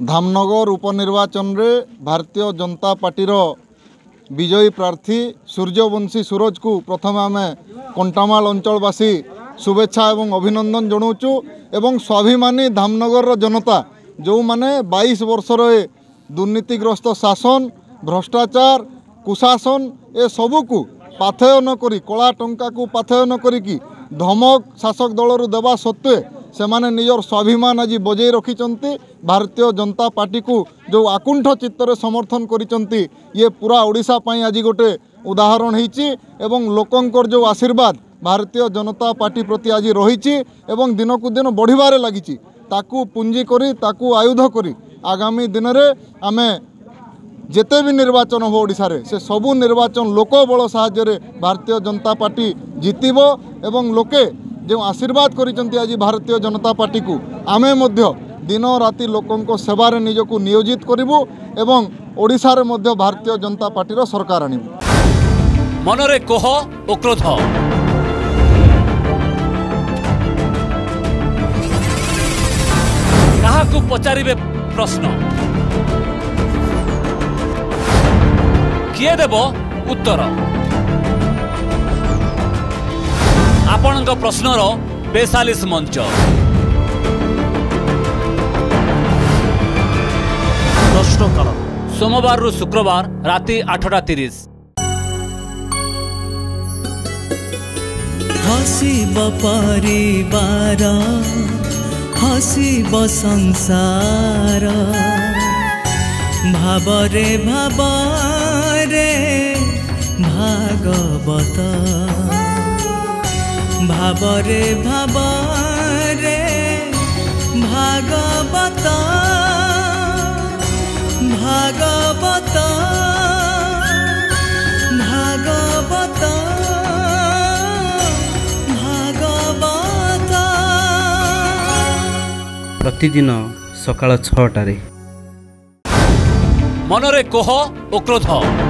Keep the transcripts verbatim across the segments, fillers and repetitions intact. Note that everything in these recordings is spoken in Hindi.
धामनगर उपनिर्वाचन रे भारतीय जनता पार्टी विजयी प्रार्थी सूर्यवंशी सूरज को प्रथम आम कंटामाल अंचलवासी शुभेच्छा एवं अभिनंदन जनाऊँ एवं स्वाभिमानी धामनगर जनता जो माने बाईस वर्ष दुर्नीतिग्रस्त शासन भ्रष्टाचार कुशासन ए सबू को पाथेय न करी कला टंका को पाथेय न करी धमक शासक दल देवा सत्वे से माने निजर स्वाभिमान आज बजाई रखिंट भारतीय जनता पार्टी को जो आकुंठ चित्तर समर्थन करिसेंती ये पूरा ओडिशा पाई आज गोटे उदाहरण होईची एवं लोकंकर जो आशीर्वाद भारतीय जनता पार्टी प्रति आज रही एवं दिन को दिन बढ़िबारे लागिची ताकू पुंजी करी ताकू आयुध करी आगामी दिन रे आमे जेते भी निर्वाचन हो ओडिशा रे से सबू निर्वाचन लोक बल साहाय्य भारतीय जनता पार्टी जीतिबो एवं लोके जो आशीर्वाद करिसेंती आज भारतीय जनता पार्टी को आमे मध्य दिन राति लोकों सेवारे निजको नियोजित करिबु एवं ओडिशा रे मध्य भारतीय जनता पार्टी रो सरकार आनिबु। मनरे कोह ओ क्रोध काहाकू पचारिबे प्रश्न किए देव उत्तर आपणक प्रश्नर बेचालीस मंच प्रश्नकाल सोमवार रु शुक्रवार राति आठटा तीस हसीब परिवार हसीब संसार भावरे भावरे भागवत भावरे भावरे भागवत भागवत भागवत भागवत प्रतिदिन सकाळ छटारे मनरे कोह ओ क्रोध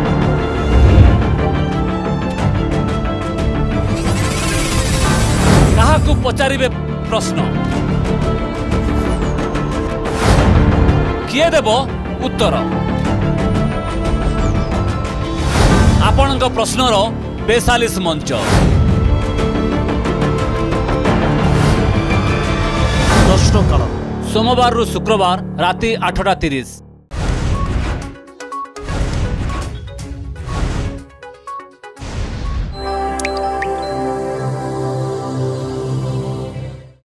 काहाकू पचारिबे प्रश्न किए देव उत्तर आपणक प्रश्नर बेचालीस मंच प्रश्नकाल सोमवार रु शुक्रवार राति आठटा तीस।